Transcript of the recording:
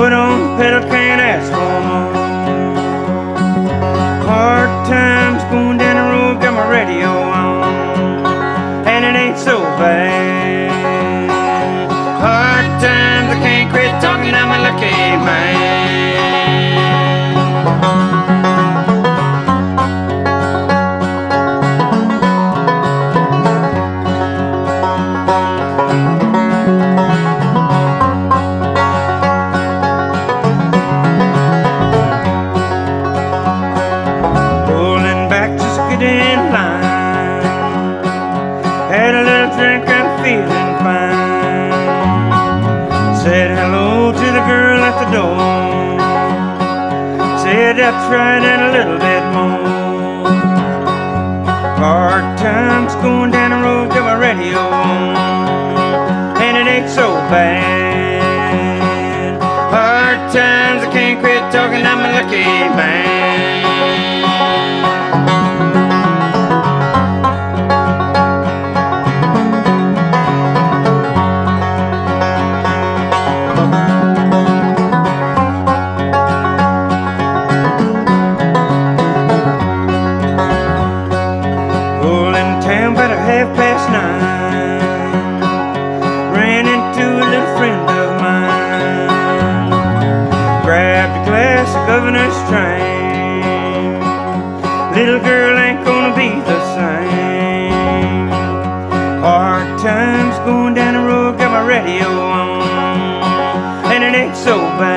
foot on the pedal, can't ask for more. Hard times going down the road, got my radio on, and it ain't so bad. Hard times, I can't quit talking, I'm a lucky man. I've tried it a little bit more. Hard times going down the road, got my radio on, and it ain't so bad. Hard times, I can't quit talking, I'm a lucky man. Governor's train, little girl ain't gonna be the same. Hard times going down the road, got my radio on, and it ain't so bad.